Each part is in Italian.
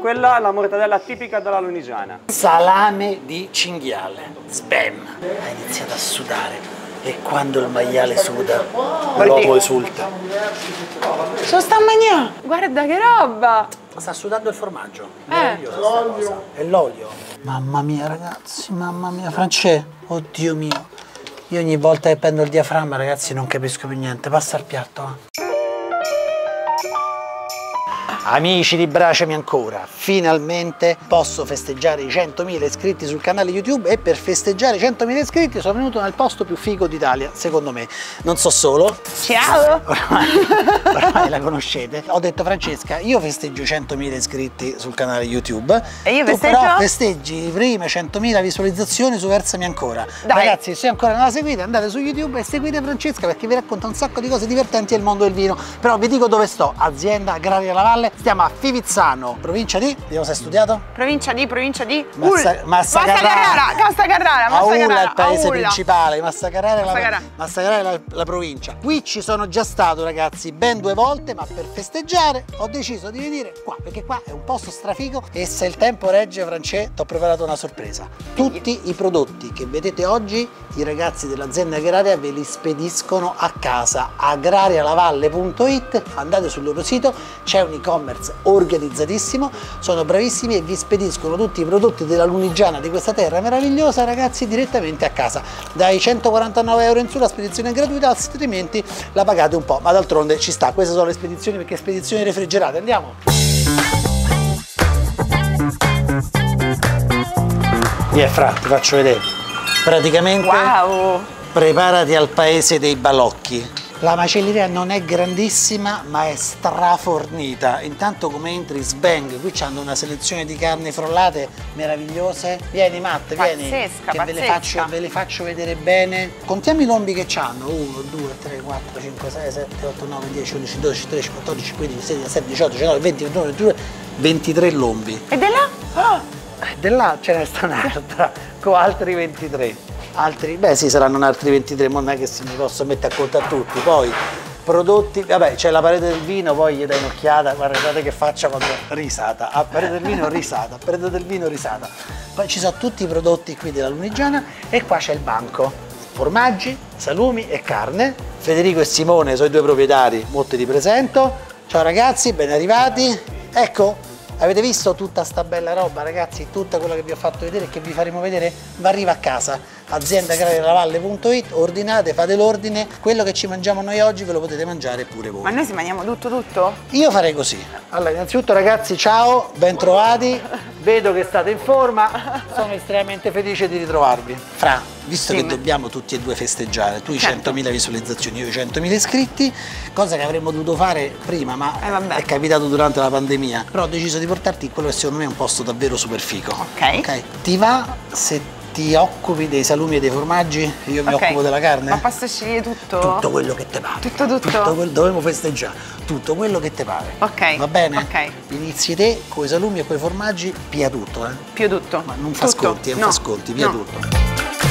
Quella è la mortadella tipica della Lunigiana. Salame di cinghiale. Sbam! Ha iniziato a sudare. E quando il maiale suda, l'uovo esulta. Sono sta a mangiare. Guarda che roba. Sta sudando il formaggio. L'olio. E l'olio. Mamma mia ragazzi, mamma mia. Francesco, oddio mio. Io ogni volta che prendo il diaframma ragazzi non capisco più niente. Passa il piatto. Amici di Bracemi Ancora, finalmente posso festeggiare i 100.000 iscritti sul canale YouTube e per festeggiare i 100.000 iscritti sono venuto nel posto più figo d'Italia, secondo me. Non so solo. Ciao! Ormai la conoscete. Ho detto Francesca, io festeggio i 100.000 iscritti sul canale YouTube. E io tu festeggio? però festeggi le prime 100.000 visualizzazioni su Versami Ancora. Dai. Ragazzi, se ancora non la seguite, andate su YouTube e seguite Francesca perché vi racconta un sacco di cose divertenti del mondo del vino. Però vi dico dove sto, azienda agraria La Valle. Stiamo a Fivizzano, provincia di... Vediamo se hai studiato. Provincia di Massa Carrara. Massa Carrara. Aulla è il paese principale, Massa Carrara Massa è la provincia. Qui ci sono già stato ragazzi ben 2 volte, ma per festeggiare ho deciso di venire qua, perché qua è un posto strafigo e se il tempo regge Francesco ti ho preparato una sorpresa. Tutti i prodotti che vedete oggi i ragazzi dell'azienda agraria ve li spediscono a casa. agrarialavalle.it, andate sul loro sito, c'è un e-commerce organizzatissimo, sono bravissimi e vi spediscono tutti i prodotti della Lunigiana, di questa terra meravigliosa ragazzi, direttamente a casa. Dai 149 euro in su la spedizione è gratuita, altrimenti la pagate un po', ma d'altronde ci sta. Queste sono le spedizioni, perché spedizioni refrigerate. Andiamo! Fra, ti faccio vedere. Praticamente wow. Preparati al paese dei balocchi. La macelleria non è grandissima ma è strafornita. Intanto come entri sbang, qui hanno una selezione di carni frollate meravigliose. Vieni Matt, vieni, pazzesca, che pazzesca. ve le faccio vedere bene. Contiamo i lombi che c'hanno. 1, 2, 3, 4, 5, 6, 7, 8, 9, 10, 11, 12, 13, 14, 15, 16, 17, 18, 19, 20, 21, 22, 23 lombi. E da là? Oh. Da là ce ne sta un'altra con altri 23. Altri, beh sì, saranno altri 23, ma non è che si mi posso mettere a contare tutti. Poi prodotti, vabbè, c'è la parete del vino, poi gli dai un'occhiata, guardate che faccia quando risata, a parete del vino risata, a parete del vino risata. Poi ci sono tutti i prodotti qui della Lunigiana e qua c'è il banco, formaggi, salumi e carne. Federico e Simone sono i 2 proprietari, molti li presento. Ciao ragazzi, ben arrivati. Ecco, avete visto tutta sta bella roba ragazzi, tutta quella che vi ho fatto vedere e che vi faremo vedere va arriva a casa. aziendaagrarialavalle.it, ordinate, fate l'ordine, quello che ci mangiamo noi oggi ve lo potete mangiare pure voi. Ma noi si mangiamo tutto? Io farei così. Allora, innanzitutto ragazzi, ciao, ben trovati, vedo che state in forma, sono estremamente felice di ritrovarvi. Fra, visto che dobbiamo tutti e 2 festeggiare, tu i 100.000 visualizzazioni, io i 100.000 iscritti, cosa che avremmo dovuto fare prima, ma è capitato durante la pandemia, però ho deciso di portarti in quello che secondo me è un posto davvero super figo. Ok. Ti va se ti occupi dei salumi e dei formaggi? Io mi occupo della carne? Ma posso scegliere tutto? Tutto quello che te pare. Tutto? Dovevo festeggiare. Tutto quello che te pare. Ok. Va bene? Ok. Inizi te con i salumi e con i formaggi, via tutto, eh? Più tutto. Ma non fa sconti, non fa sconti, via tutto.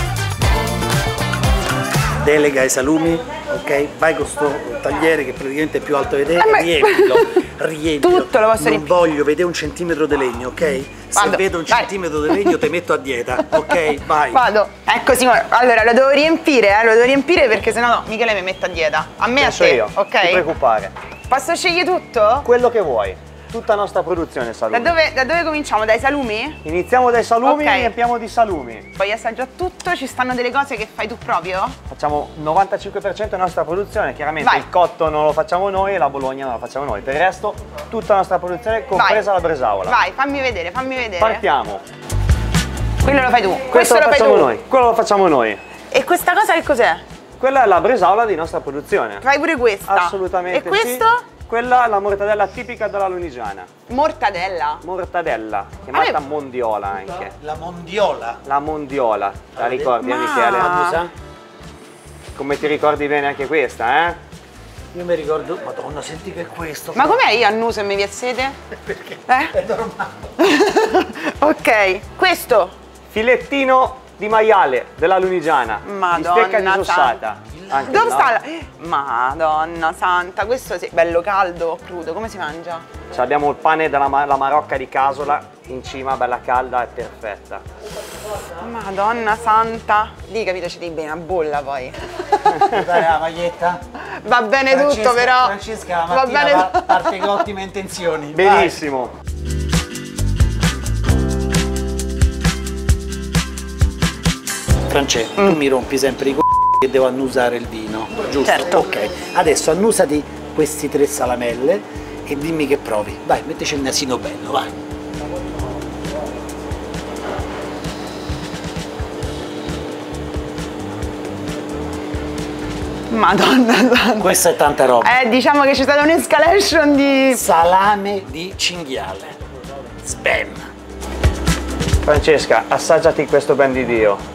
Delega ai salumi, ok? Vai con sto tagliere che praticamente è più alto di te, riempilo. Tutto lo posso riempire. Non voglio vedere un centimetro di legno, ok? Se vedo un centimetro di legno ti metto a dieta, ok? Vai. Vado. Ecco Simone, allora lo devo riempire perché sennò no, Michele mi mette a dieta. A me e a te, io. ok? Non ti preoccupare. Posso scegliere tutto? Quello che vuoi. Tutta la nostra produzione salumi. Da dove cominciamo? Dai salumi? Iniziamo dai salumi e riempiamo di salumi. Poi assaggiare tutto, ci stanno delle cose che fai tu proprio? Facciamo 95% della nostra produzione, chiaramente il cotto non lo facciamo noi e la bologna non la facciamo noi. Per il resto tutta la nostra produzione, compresa la bresaola. Vai, fammi vedere. Partiamo. Quello lo fai tu. Questo lo facciamo noi. Quello lo facciamo noi. E questa cosa che cos'è? Quella è la bresaola di nostra produzione. Fai pure questa? Assolutamente. E questo? Sì. Quella è la mortadella tipica della Lunigiana. Mortadella? Mortadella, chiamata mondiola anche. La mondiola? La mondiola, la ricordi Michele? Come ti ricordi bene anche questa, eh? Io mi ricordo, madonna, senti che è questo. Ma com'è io annuso e mi viene sete? Perché? È normale. Ok, questo? Filettino di maiale della Lunigiana. Madonna, bistecca disossata. Il Anche Dove no. sta la... Madonna santa, questo sì, bello caldo o crudo, come si mangia? Cioè, abbiamo il pane della la marocca di Casola in cima, bella calda e perfetta. Madonna santa. Lì capito ci devi bene a bolla poi. Dai la maglietta. Va bene tutto però. Francesca, la Va mattina bene. parte con ottime intenzioni. Benissimo. Francesca, tu mi rompi sempre i che devo annusare il vino, giusto? Certo. Ok, adesso annusati questi 3 salamelle e dimmi che provi. Vai, mettici il nasino bello, vai. Madonna santa. Questa è tanta roba. Diciamo che c'è stata un'escalation di... Salame di cinghiale. Spam. Francesca, assaggiati questo ben di Dio.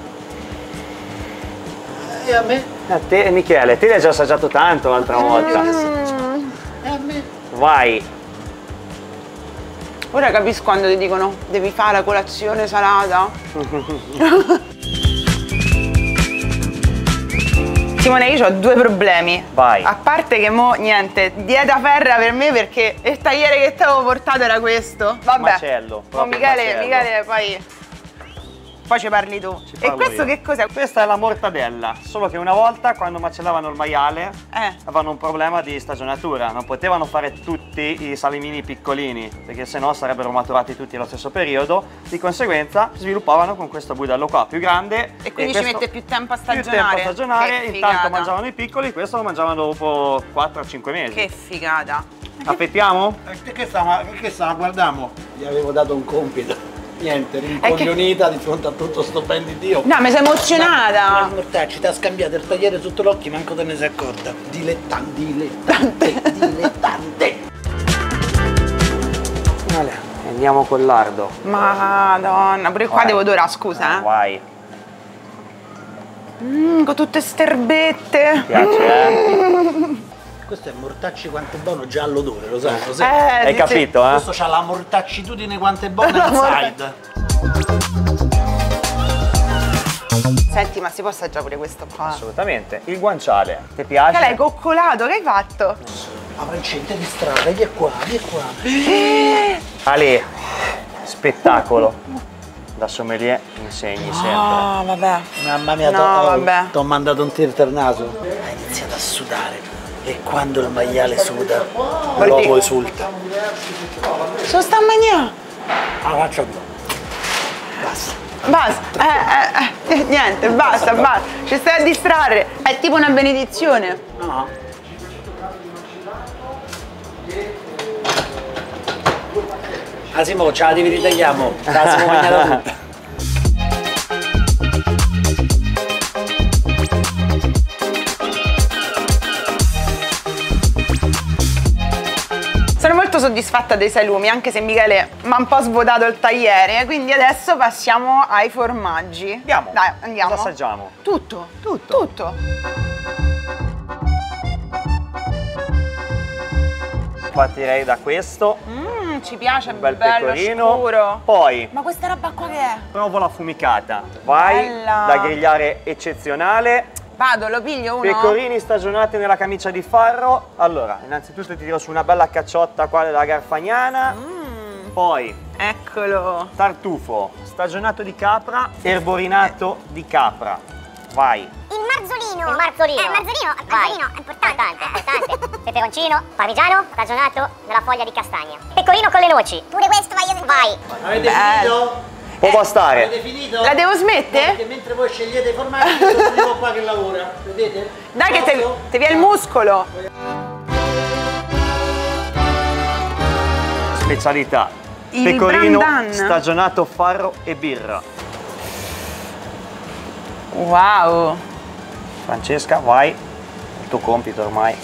E a me? A te, Michele, te l'hai già assaggiato tanto l'altra volta. E a me? Vai. Ora capisco quando ti dicono devi fare la colazione salata. Simone, io ho 2 problemi. Vai. A parte che mo niente, dieta ferrea per me perché il tagliere che ti avevo portato era questo. Vabbè. Macello, Oh, proprio Michele, macello. Michele, poi ci parli tu. Ci E parlo questo io. che cos'è? Questa è la mortadella, solo che una volta quando macellavano il maiale avevano un problema di stagionatura, non potevano fare tutti i salimini piccolini perché sennò sarebbero maturati tutti allo stesso periodo, di conseguenza sviluppavano con questo budello qua più grande E quindi ci questo- mette più tempo a più tempo a stagionare. stagionare, Che intanto figata. mangiavano i piccoli, questo lo mangiavano dopo 4-5 mesi. Che figata. Affettiamo? Che stava, guardiamo? Gli avevo dato un compito. Niente, rincoglionita di fronte a tutto sto ben di Dio. No, mi sei emozionata. Mortacci, ti ha scambiato il tagliere sotto l'occhio, manco te ne sei accorta. Dilettante. Vale. Andiamo col lardo. Madonna, pure qua Vai. devo dorare, scusa, Vai. Con tutte sterbette. Piace, Questo è mortacci quanto è buono già all'odore, lo sai? Lo sai? Hai sì, capito, Questo c'ha la mortaccitudine quanto è buona inside. sì. Senti, ma si può assaggiare pure questo qua? Assolutamente. Il guanciale, ti piace? Che l'hai coccolato, che hai fatto? La francetta di strada, vieni qua. Ale, spettacolo. Da sommelier insegni sempre. Ah, vabbè. Mamma mia, No, t'ho vabbè. mandato un tir al naso. Ha iniziato a sudare. E quando il maiale suda, l'uomo esulta. Sono sta a mangiare. La faccio più. Basta. Basta. Niente, basta. Ci stai a distrarre. È tipo una benedizione. No. Asimo, ce la devi ritagliamo. La siamo mangiata tutta. Sono molto soddisfatta dei salumi, anche se Michele mi ha un po' svuotato il tagliere, quindi adesso passiamo ai formaggi. Andiamo. Dai, andiamo. Cosa assaggiamo? Tutto. Tutto. Partirei da questo, Ci piace, un bel bello pecorino. scuro. Poi Ma questa roba qua che è? provo affumicata. Vai, Bella. da grigliare eccezionale. Vado, lo piglio uno? Pecorini stagionati nella camicia di farro. Allora, innanzitutto ti tiro su una bella cacciotta qua della Garfagnana. Poi Eccolo. tartufo stagionato di capra, erborinato di capra. Vai. Il marzolino. Il marzolino è importante. Peperoncino, parmigiano, stagionato nella foglia di castagna. Pecorino con le noci. Pure questo voglio. Vai. Avete finito? Può bastare. Avete finito? La devo smettere? Perché mentre voi scegliete i formaggi, sono io qua che lavora. Vedete? Dai che Posso? ti viene il muscolo. Specialità. Il Pecorino brandan. stagionato farro e birra. Wow. Francesca, vai. Il tuo compito ormai.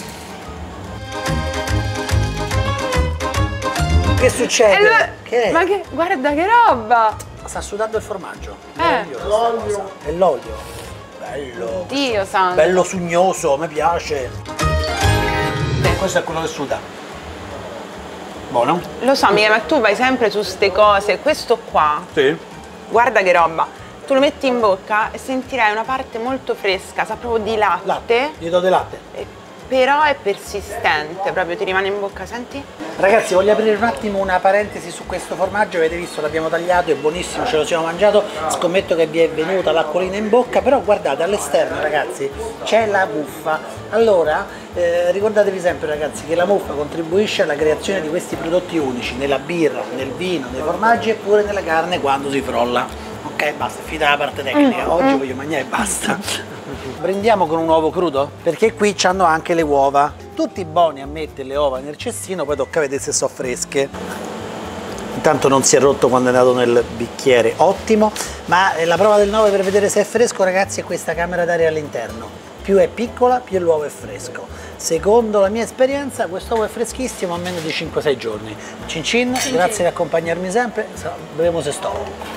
Che succede? Che è? Ma che, guarda che roba. Sta sudando il formaggio. L'olio. È l'olio. Bello. Dio santo. Bello sugnoso, mi piace. Questo è quello che suda. Buono? Lo so, Michele, ma tu vai sempre su ste cose. Questo qua, Sì. guarda che roba. tu lo metti in bocca e sentirai una parte molto fresca, sa proprio di latte. Gli do del latte. Però è persistente, proprio ti rimane in bocca, senti? Ragazzi, voglio aprire un attimo una parentesi su questo formaggio. Avete visto, l'abbiamo tagliato, è buonissimo, ce lo siamo mangiato. Scommetto che vi è venuta l'acquolina in bocca, però guardate all'esterno, ragazzi, c'è la muffa. Allora, ricordatevi sempre, ragazzi, che la muffa contribuisce alla creazione di questi prodotti unici nella birra, nel vino, nei formaggi e pure nella carne quando si frolla. Ok, basta, finita la parte tecnica. Oggi voglio mangiare e basta. Prendiamo con un uovo crudo? Perché qui c'hanno anche le uova. Tutti buoni a mettere le uova nel cestino, poi tocca vedere se sono fresche. Intanto non si è rotto quando è andato nel bicchiere, ottimo. Ma la prova del 9 per vedere se è fresco, ragazzi, è questa camera d'aria all'interno. Più è piccola, più l'uovo è fresco. Secondo la mia esperienza, quest'uovo è freschissimo a meno di 5-6 giorni. Cin cin, grazie di accompagnarmi sempre. Vedremo se sto.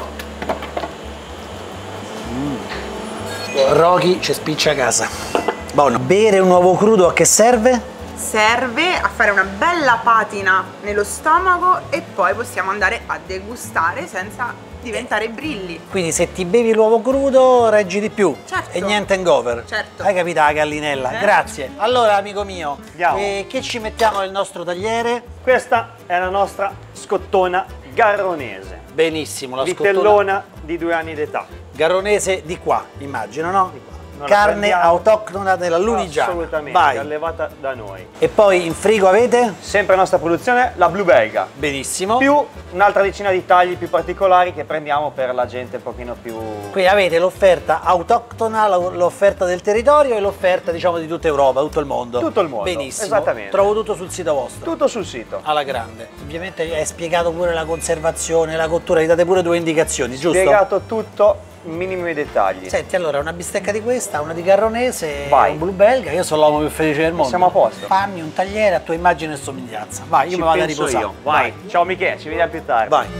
Rocky ci spiccia a casa. Buono. Bere un uovo crudo a che serve? Serve a fare una bella patina nello stomaco e poi possiamo andare a degustare senza diventare brilli. Quindi se ti bevi l'uovo crudo reggi di più. Certo. E niente hangover. Certo. Hai capito la gallinella? Grazie. Allora, amico mio, che ci mettiamo nel nostro tagliere? Questa è la nostra scottona garronese. Benissimo, la vitellona di 2 anni d'età. Garronese di qua, immagino, no? Di qua. Non Carne autoctona della Lunigiana. Assolutamente, Vai. allevata da noi. E poi in frigo avete? Sempre nostra produzione, la Blue Belga. Benissimo. Più un'altra decina di tagli più particolari che prendiamo per la gente un pochino più... Qui avete l'offerta autoctona, l'offerta del territorio e l'offerta, diciamo, di tutta Europa, tutto il mondo. Tutto il mondo, benissimo. esattamente. Trovo tutto sul sito vostro. Tutto sul sito. Alla grande. Ovviamente è spiegato pure la conservazione, la cottura, gli date pure 2 indicazioni, giusto? Spiegato tutto, minimi dettagli. Senti, allora una bistecca di questa, una di garronese, Vai. un Blue Belga, io sono l'uomo più felice del mondo. Siamo a posto. Fammi un tagliere a tua immagine e somiglianza. Vai, io mi vado a riposare. Io. Vai. Ciao Michele, ci vediamo più tardi. Vai.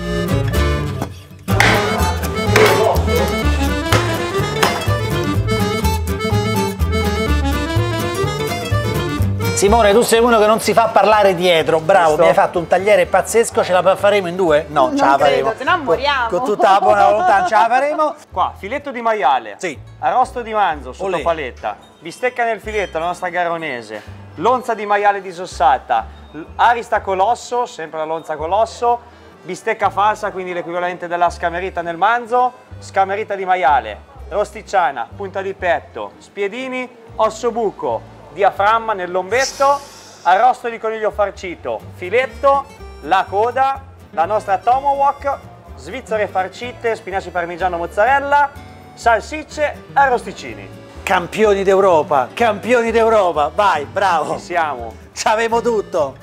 Simone, tu sei uno che non si fa parlare dietro, bravo, Giusto. mi hai fatto un tagliere pazzesco, ce la faremo in 2? No, Non ce la credo, faremo. se no moriamo. Con tutta la buona volontà ce la faremo. Qua, filetto di maiale, Sì. arrosto di manzo sotto Olè. paletta, bistecca nel filetto, la nostra garronese, lonza di maiale disossata, arista colosso, sempre la lonza colosso, bistecca falsa, quindi l'equivalente della scamerita nel manzo, scamerita di maiale, rosticciana, punta di petto, spiedini, osso buco, diaframma nel lombetto, arrosto di coniglio farcito, filetto, la coda, la nostra tomahawk, svizzere farcite, spinaci parmigiano mozzarella, salsicce e arrosticini. Campioni d'Europa, vai, bravo. Ci siamo. C'avemo tutto.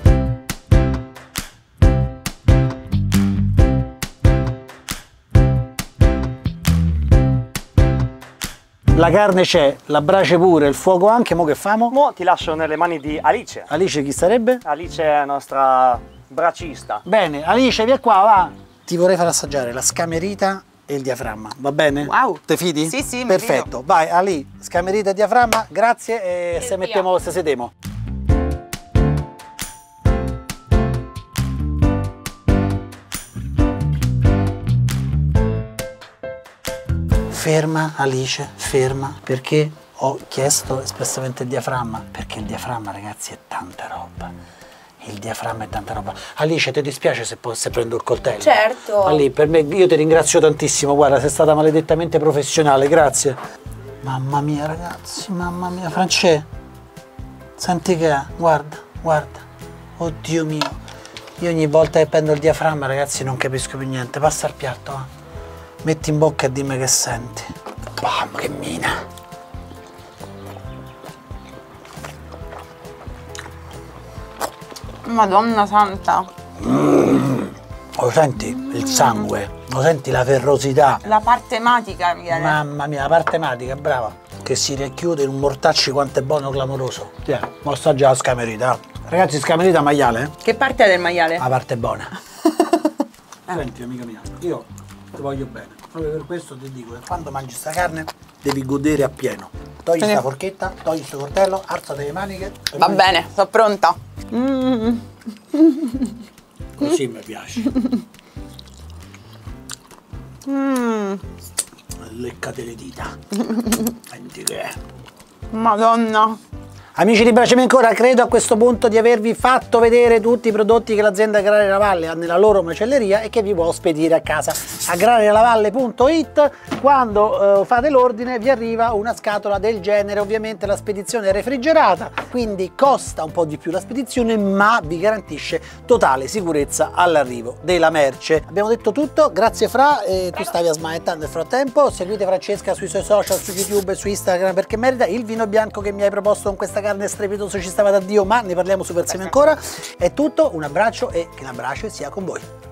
La carne c'è, la brace pure, il fuoco anche, mo che famo? Mo ti lascio nelle mani di Alice. Alice chi sarebbe? Alice è la nostra bracista. Bene, Alice, via qua, va. Ti vorrei far assaggiare la scamerita e il diaframma, va bene? Wow. Te fidi? Sì, sì, mi perfetto. fido. Vai, Ali, scamerita e diaframma, grazie e se mettiamo, se sedemo. Ferma, Alice, ferma, perché ho chiesto espressamente il diaframma, perché il diaframma, ragazzi, è tanta roba. Il diaframma è tanta roba. Alice, ti dispiace se prendo il coltello? Certo. Ali, per me, io ti ringrazio tantissimo, guarda, sei stata maledettamente professionale, grazie. Mamma mia, ragazzi, mamma mia, Francè, senti che è, guarda, guarda, oddio mio. Io ogni volta che prendo il diaframma, ragazzi, non capisco più niente. Passa al piatto, eh. Metti in bocca e dimmi che senti. Bam, che mina. Madonna santa. Lo senti il sangue? Lo senti la ferrosità? La parte ematica, Michele. Mamma mia, la parte ematica, brava. Che si racchiude in un mortacci quanto è buono, clamoroso. Tieni, mo assaggia la scamerita. Ragazzi, scamerita maiale, eh? Che parte è del maiale? La parte buona. Senti, amica mia, io ti voglio bene. Proprio per questo ti dico che quando mangi sta carne devi godere appieno. Togli sta forchetta, togli sto coltello, alzate le maniche. Va bene, sono pronta. Così mi piace. Leccate le dita. Senti che è. Madonna. Amici di Braciami Ancora, credo a questo punto di avervi fatto vedere tutti i prodotti che l'azienda Agraria La Valle ha nella loro macelleria e che vi può spedire a casa. agrarialavalle.it, quando fate l'ordine vi arriva una scatola del genere, ovviamente la spedizione è refrigerata, quindi costa un po' di più la spedizione, ma vi garantisce totale sicurezza all'arrivo della merce. Abbiamo detto tutto, grazie Fra, tu stavi smanettando nel frattempo, seguite Francesca sui suoi social, su YouTube e su Instagram perché merita. Il vino bianco che mi hai proposto con questa carne strepitoso ci stava da Dio, ma ne parliamo su Braciami Ancora. È tutto, un abbraccio e che l'abbraccio sia con voi.